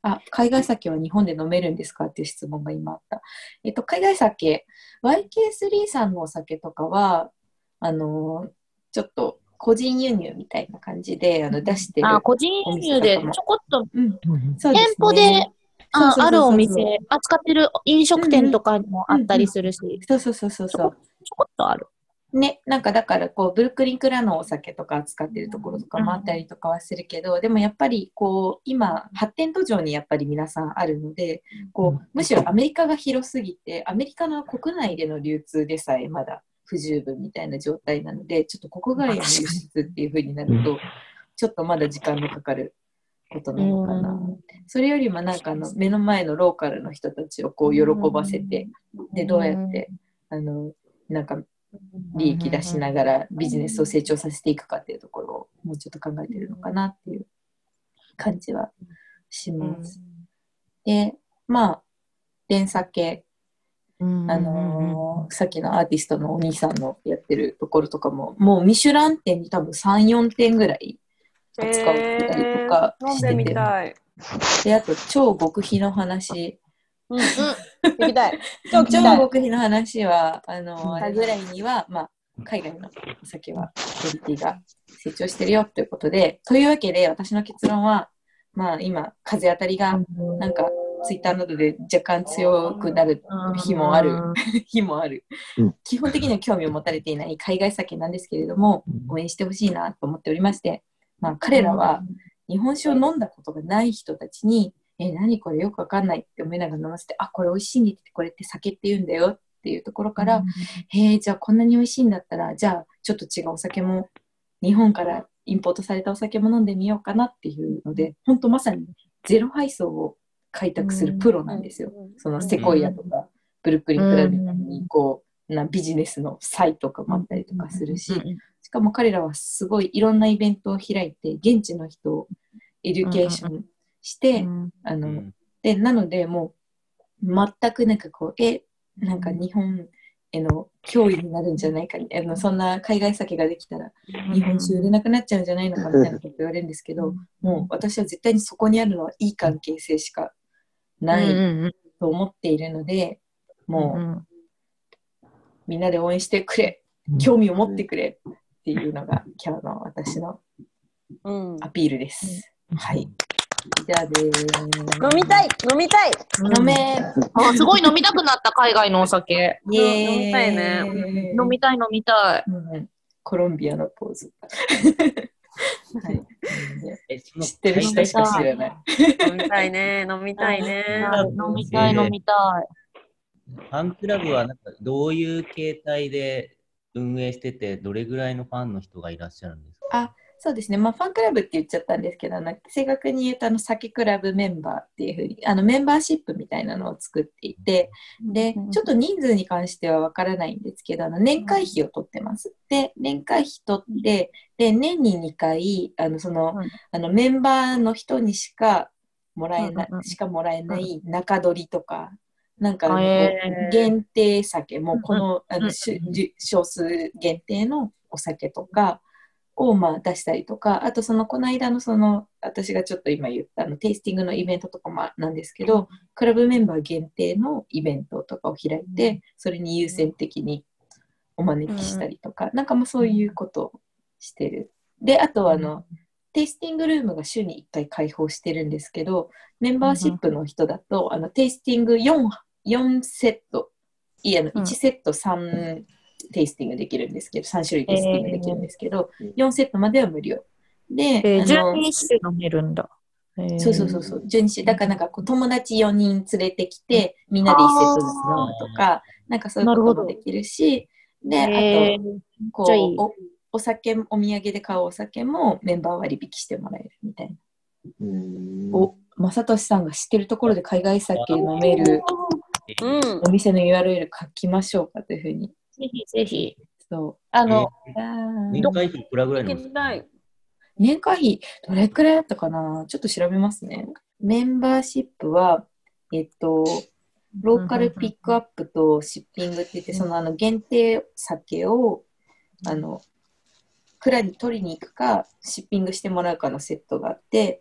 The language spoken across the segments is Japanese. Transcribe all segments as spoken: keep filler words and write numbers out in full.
あ、海外酒は日本で飲めるんですかっていう質問が今あった。えっと、海外酒、ワイケースリー さんのお酒とかは、あの、ちょっと個人輸入みたいな感じであの出してあ、 る個人お輸入で店とかも、 ちょこっとうん、そうで店舗で、 すね。そうあ、 そうそうあるおそうそう。 店、扱ってる飲食うんうん。 店とかにもあったりうんうん。 するし、 そうそうそうそうちょこ、 そう。 ちょこっとある。 ね、なんかだからこうブルックリンクラのお酒とか扱ってるところとかもあったりとかはするけど、でもやっぱりこう今発展途上にやっぱり皆さんあるので、こうむしろアメリカが広すぎて、アメリカの国内での流通でさえまだ不十分みたいな状態なので、ちょっと国外への輸出っていう風になると、ちょっとまだ時間のかかることなのかな。それよりもなんかあの目の前のローカルの人たちをこう喜ばせて、でどうやってあのなんか利益出しながらビジネスを成長させていくかっていうところをもうちょっと考えてるのかなっていう感じはします。で、まあ、連酒、あのー、さっきのアーティストのお兄さんのやってるところとかも、もうミシュラン店に多分さん、よんてんぐらい扱ってたりとかしてて、で、あと超極秘の話、 うん、聞きたい。 超極秘の話は、あの、あれぐらいには、まあ、海外のお酒はクオリティが成長してるよということで、というわけで私の結論は、まあ今、風当たりがなんかツイッターなどで若干強くなる日もある、日もある。基本的には興味を持たれていない海外酒なんですけれども、応援してほしいなと思っておりまして、まあ彼らは日本酒を飲んだことがない人たちに、え、何これよくわかんないって思いながら飲ませて、あ、これ美味しいねって、これって酒って言うんだよっていうところから、へえ、じゃあこんなに美味しいんだったら、じゃあちょっと違うお酒も、日本からインポートされたお酒も飲んでみようかなっていうので、本当まさにゼロ配送を開拓するプロなんですよ。そのセコイアとか、ブルックリンクラブにこう、なビジネスのサイトとかもあったりとかするし、しかも彼らはすごいいろんなイベントを開いて、現地の人をエデュケーションして、うん、あの、うん、で、なので、もう、全くなんかこう、え、なんか日本への脅威になるんじゃないか、あのそんな海外酒ができたら、日本酒売れなくなっちゃうんじゃないのかみたいなこと言われるんですけど、もう私は絶対にそこにあるのはいい関係性しかないと思っているので、もう、みんなで応援してくれ、興味を持ってくれっていうのが今日の私のアピールです。うん、はい。じゃあでー飲みたい飲みたい飲めあ、すごい飲みたくなった、海外のお酒。 イエーイ飲みたいね。 飲みたい飲みたい。 うん、コロンビアのポーズ。はい。知ってる人しか知らない。 飲みたいね。飲みたいね。 飲みたい飲みたい。 ファンクラブはなんかどういう形態で運営してて、どれぐらいのファンの人がいらっしゃるんですか？ あ、そうですね。まあ、ファンクラブって言っちゃったんですけど、正確に言うと、あの、酒クラブメンバーっていうふうに、あの、メンバーシップみたいなのを作っていて、で、ちょっと人数に関してはわからないんですけど、あの、年会費を取ってます。で、年会費取って、で、年ににかい、あの、その、あの、メンバーの人にしかもらえない、しかもらえない中取りとか、なんか、限定酒、もうこの、あの、少数限定のお酒とか、をまあ出したりとか、あとそのこの間のその私がちょっと今言ったあのテイスティングのイベントとかもなんですけど、クラブメンバー限定のイベントとかを開いて、それに優先的にお招きしたりとか、なんかもうそういうことをしてる。で、あとはあのテイスティングルームが週にいっかい開放してるんですけど、メンバーシップの人だとあのテイスティング 4, 4セット、いや、いちセットさんテイスティングできるんですけど、さん種類テイスティングできるんですけど、えー、よんセットまでは無料。で、 えー、じゅうに種飲めるんだ。 えー、そうそうそうそう。じゅうに種。だからなんかこう友達よにん連れてきて、みんなでいちセットずつ飲むとか、なんかそういうこともできるし、で、あと、こう、いいお、お酒、お土産で買うお酒もメンバー割引してもらえるみたいな。お、正俊さんが知ってるところで海外酒飲めるお店の ユーアールエル 書きましょうかというふうに。 ぜひぜひ。 そう。 あの、 えー、年会費いくらぐらいなんですか？ 年会費どれくらいだったかな、ちょっと調べますね。メンバーシップは、えっと、ローカルピックアップとシッピングって言って、そのあの限定酒を、あの、蔵に取りに行くか、シッピングしてもらうかのセットがあって、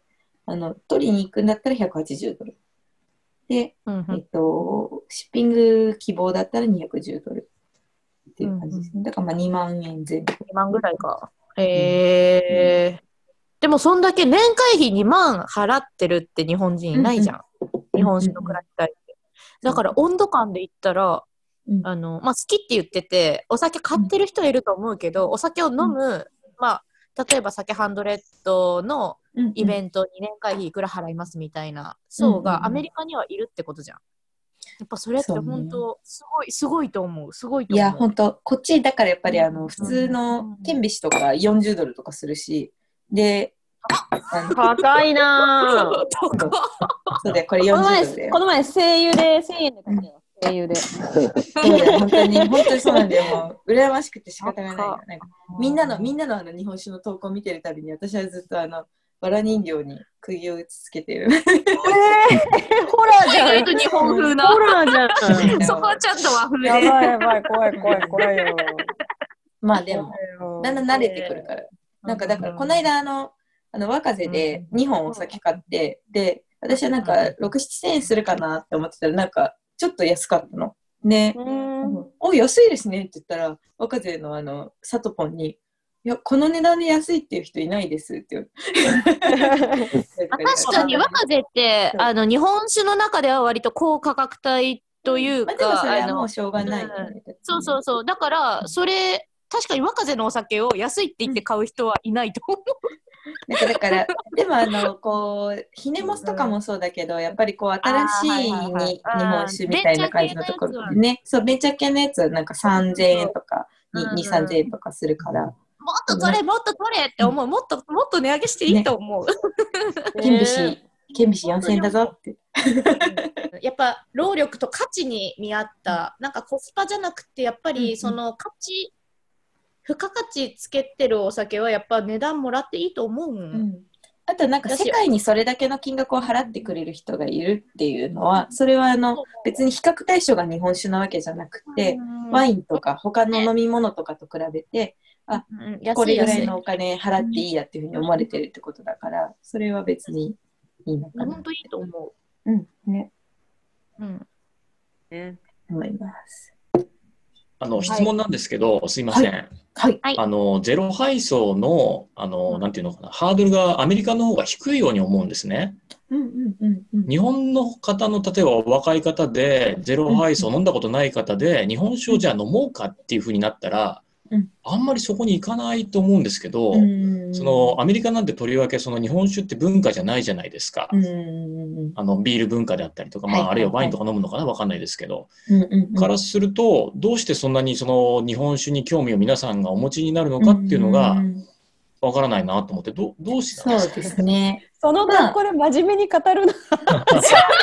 あの取りに行くんだったらひゃくはちじゅうドル。で、 うんうんえっと、シッピング希望だったらにひゃくじゅうドルっていう感じですね。だからまあにまんえん前後。 にまんぐらいか。へえ。でもそんだけ年会費にまん払ってるって日本人いないじゃん。日本酒の暮らし会って。だから温度感で言ったら、 うんあの、まあ、好きって言ってて、お酒買ってる人はいると思うけど、お酒を飲む、まあ、例えば酒ハンドレッドのうんイベントに年会費いくら払いますみたいな層がアメリカにはいるってことじゃん。やっぱそれって本当すごい、すごいと思う。すごいと思う。 いや、本当こっちだからやっぱりあの普通の天秤とかよんじゅうドルとかするし、で、あの高いなぁ。 そうだよ、これこのよんじゅうドルだ前、 よ。 この前、声優でせんえんで買ったよ。声優で。 そうだよ、本当に、本当にそうなんだよ。もう、羨ましくて仕方がないよ。なんかみんなの、みんなのあの日本酒の投稿を見てるたびに、私はずっとあの、わら人形に釘を打ちつけてる。 えー、ホラーじゃん。 意外と日本風な。 ホラーじゃん。 そこはちゃんと和風で。 やばいやばい、怖い怖い怖いよ。 まあでも、だんだん慣れてくるから。なんかだから、この間あの、あの若風でにほんお酒買って、で、私はなんかろく、ななせんえんするかなって思ってたら、なんかちょっと安かったの。で、 うんお、安いですねって言ったら、若勢のあの、サトポンに、いや、この値段で安いっていう人いないですって言われて。 まあ確かに若風ってあの日本酒の中では割と高価格帯というまあ、でもか、 それはあのもうしょうがないよね。 そうそうそう。だからそれ確かに若風のお酒を安いって言って買う人はいないと思う。 なんかだからでもあのこうひねもすとかもそうだけど、やっぱりこう新しいにあーはいはいはい日本酒みたいな感じのところでね、そうベンチャー系のやつはなんかさんぜんえんとかうんに、さんぜんえんとかするから、 もっと取れもっと取れって思う。もっともっと値上げしていいと思う。 顕微師顕微師よんせんえんだぞって。 やっぱ労力と価値に見合ったなんかコスパじゃなくてやっぱりその価値、付加価値つけてるお酒はやっぱ値段もらっていいと思うもん。 うん、あとなんか世界にそれだけの金額を払ってくれる人がいるっていうのは、それはあの別に比較対象が日本酒なわけじゃなくて、ワインとか他の飲み物とかと比べて、あ、これぐらいのお金払っていいやっていうふうに思われてるってことだから、それは別にいいのかな。 本当いいと思う。うんね。 う。うん。 ね、 思います。 あの質問なんですけど、はい、すいません。 はい。 あのゼロ配送のあの、うん、なんていうのかな、ハードルがアメリカの方が低いように思うんですね。 うんうんうんうん、 日本の方の例えば若い方でゼロ配送飲んだことない方で日本酒をじゃあ飲もうかっていう風になったら、うん、あんまりそこに行かないと思うんですけど、うん、そのアメリカなんてとりわけその日本酒って文化じゃないじゃないですか。うん、あのビール文化であったりとか、まあ、あるいはワインとか飲むのかな、わかんないですけど、うんうんうん、からするとどうしてそんなにその日本酒に興味を皆さんがお持ちになるのかっていうのがわからないなと思って、どどうしてなんですか？ そうですね。 その学校で真面目に語るな。なんかり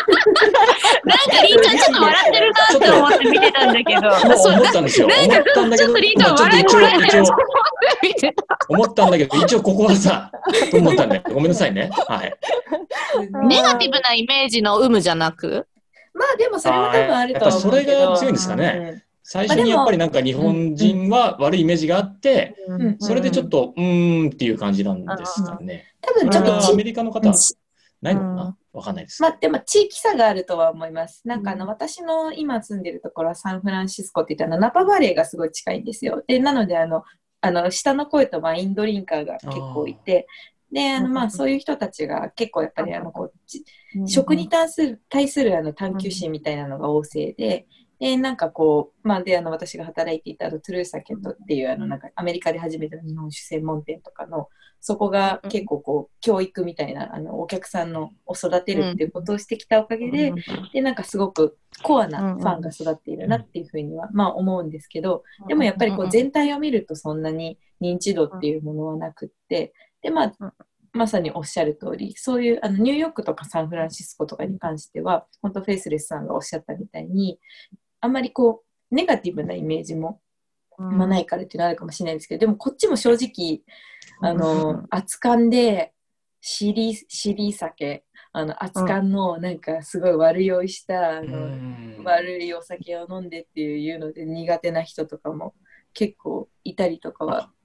ーちゃんちょっと笑ってるなって思って見てたんだけど。 思ったんですよ。思ったんだけど、 りーちゃん笑ってる思ったんだけど、一応ここはさ、と思ったんで、ごめんなさいね。はい。 ネガティブなイメージの有無じゃなく？ まあでもそれも多分あると思うけど。 やっぱそれが強いんですかね。最初にやっぱりなんか日本人は悪いイメージがあって、それでちょっとうーんっていう感じなんですかね。 多分ちょっとアメリカの方はないのかな、わかんないです。 まあでも地域差があるとは思います。なんかあの私の今住んでるところはサンフランシスコって言ったらナパバレーがすごい近いんですよ。でなのであのあの下の声とワインドリンカーが結構いて、であのまあそういう人たちが結構やっぱりあのこう食に対する対するあの探求心みたいなのが旺盛で。でなんかこう、まあ、であの私が働いていたトゥルーサケットっていうあのなんかアメリカで初めての日本酒専門店とかのそこが結構こう教育みたいなあのお客さんのを育てるっていうことをしてきたおかげで、でなんかすごくコアなファンが育っているなっていうふうにはまあ思うんですけど、でもやっぱりこう全体を見るとそんなに認知度っていうものはなくって、でまあまさにおっしゃる通り、そういうあのニューヨークとかサンフランシスコとかに関しては本当フェイスレスさんがおっしゃったみたいにあんまりこうネガティブなイメージも、まあ、ないからっていうのはあるかもしれないですけど、でもこっちも正直あの熱燗でシリシリ酒あの熱燗のなんかすごい悪酔いしたあの悪いお酒を飲んでっていうので苦手な人とかも結構いたりとかは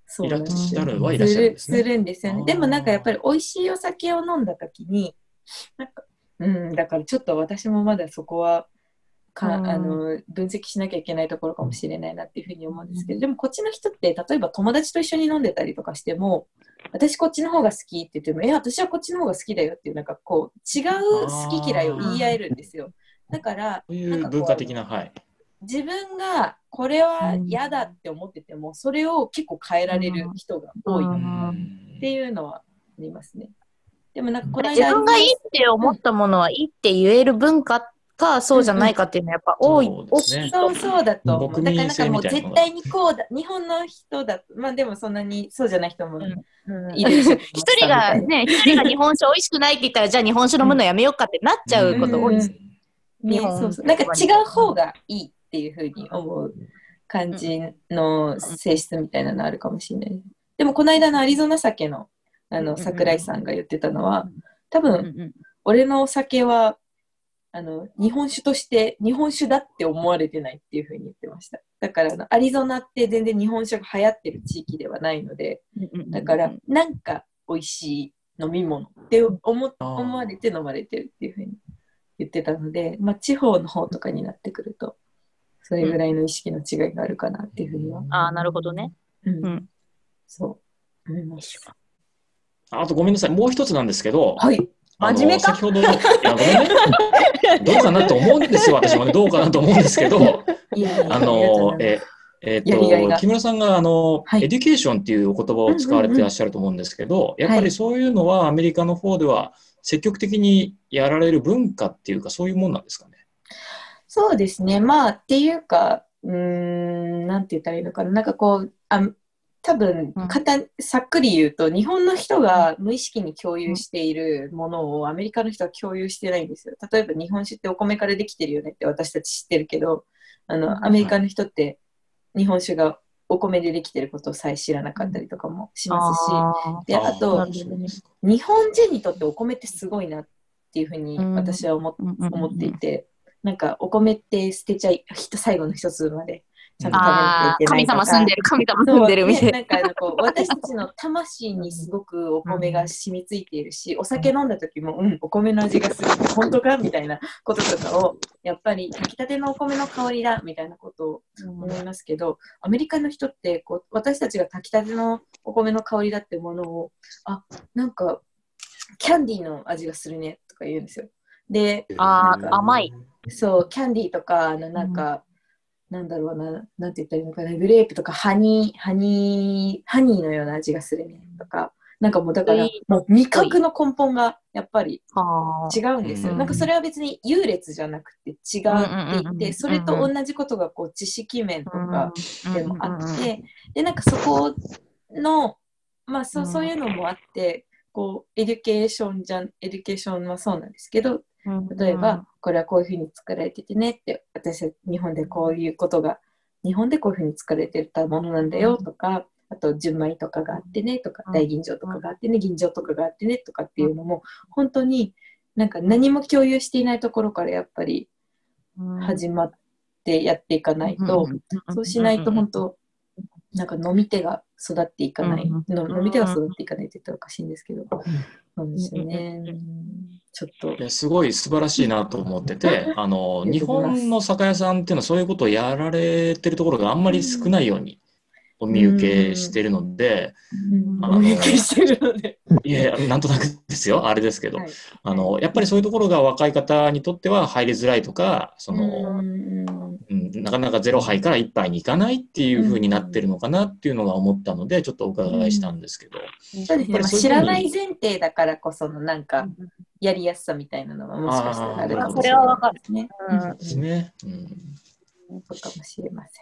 そういらっなんですよしゃるはいらっしゃるんですすね。 るんですよね。 あーでもなんかやっぱり美味しいお酒を飲んだ時に、なんか、うん、だからちょっと私もまだそこはか、 うんあの分析しなきゃいけないところかもしれないなっていうふうに思うんですけど、でもこっちの人って例えば友達と一緒に飲んでたりとかしても、私こっちの方が好きって言っても、え、私はこっちの方が好きだよっていう、なんかこう違う好き嫌いを言い合えるんですよ。だからそういなんかこうう文化的な、はい。 自分がこれは嫌だって思ってても、それを結構変えられる人が多いっていうのはありますね。でもなんかこの間自分がいいって思ったものはいいって言える文化か、そうじゃないかっていうのはやっぱ多い、 そうですね大きいそうそうだと思う。 国だからなんかもう民性みたいなのが絶対にこうだ、日本の人だと、まあでもそんなにそうじゃない人もうんうんいるでしょ。 一人がね、一人が日本酒美味しくないって言ったら、じゃあ日本酒飲むのやめようかってなっちゃうこと多いです。 ね、 日本そうそう。なんか違う方がいいっていうふうに思う感じの性質みたいなのあるかもしれない。でもこの間のアリゾナ酒のあの桜井さんが言ってたのは、多分俺のお酒はあの日本酒として日本酒だって思われてないっていうふうに言ってました。だからあのアリゾナって全然日本酒が流行ってる地域ではないので、だからなんか美味しい飲み物って思思われて飲まれてるっていうふうに言ってたので、まあ、地方の方とかになってくるとそれぐらいの意識の違いがあるかなっていうふうには、 ああ、なるほどね。 うんうんそう思います。 あとごめんなさい、もう一つなんですけど、 はい、 あの真面目か先ほど、いやごめんね、どうかなと思うんですよ、私もね、どうかなと思うんですけど、 いやいやあの、え、えっやりがいがと、木村さんがあの、 はいエデュケーションっていうお言葉を使われていらっしゃると思うんですけど、やっぱりそういうのはアメリカの方では積極的にやられる文化っていうか、そういうもんなんですかね。 そうですね。まあ、っていうか、うーん、なんて言ったらいいのかな。なんかこう、あ多分かた、さっくり言うと、日本の人が無意識に共有しているものをアメリカの人は共有してないんですよ。例えば日本酒ってお米からできてるよねって私たち知ってるけど、あの、アメリカの人って日本酒がお米でできてることをさえ知らなかったりとかもしますし、 あで、あと、 そうですか日本人にとってお米ってすごいなっていうふうに私は思,、思っていて、なんかお米って捨てちゃい、最後の一粒までちゃんと食べなきゃいけないとか。 神様住んでる、神様住んでるみたいな。 なんかあのこう私たちの魂にすごくお米が染みついているし、お酒飲んだ時も、うん、お米の味がする、本当かみたいなこととかを、やっぱり炊きたてのお米の香りだみたいなことを思いますけど、アメリカの人ってこう私たちが炊きたてのお米の香りだってものを、あ、なんかキャンディーの味がするねとか言うんですよ。で、 ああ、甘い。 そう、キャンディーとか、あのなんか、うん、なんだろうな、なんて言ったらいいのかな、グレープとかハニー、ハニー、ハニーのような味がするねとか、なんかもうだから、もう味覚の根本がやっぱり違うんですよ。なんかそれは別に優劣じゃなくて違っていて、それと同じことがこう知識面とかでもあって、で、なんかそこの、まあそう、そういうのもあって、こうエデュケーションじゃん、エデュケーションはそうなんですけど、例えばこれはこういうふうに作られててねって、私は日本でこういうことが日本でこういうふうに作られてたものなんだよとか、あと純米とかがあってねとか、大吟醸とかがあってね、吟醸とかがあってねとかっていうのも本当になんか何も共有していないところからやっぱり始まってやっていかないと、そうしないと本当なんか飲み手が育っていかない、飲み手が育っていかないって言ったらおかしいんですけど、そうですよね。ちょっといやすごい素晴らしいなと思ってて、あの日本の酒屋さんっていうのはそういうことをやられてるところがあんまり少ないようにお見受けしてるので、 お見受けしてるので、 いやいやなんとなくですよ、あれですけど、はい、あのやっぱりそういうところが若い方にとっては入りづらいとか、その、うん、なかなかゼロ杯からいっぱいにいかないっていう風になってるのかなっていうのが思ったのでちょっとお伺いしたんですけど、 そうですね、知らない前提だからこそのなんかやりやすさみたいなのはもしかしたらあるかもしれないですね。 そうですね。 そうかもしれません。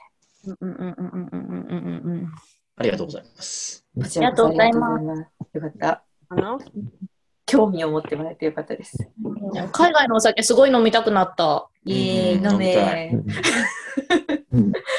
ありがとうございます。 ありがとうございます。よかった。興味を持ってもらえてよかったです。 海外のお酒すごい飲みたくなった。 いえ、飲め。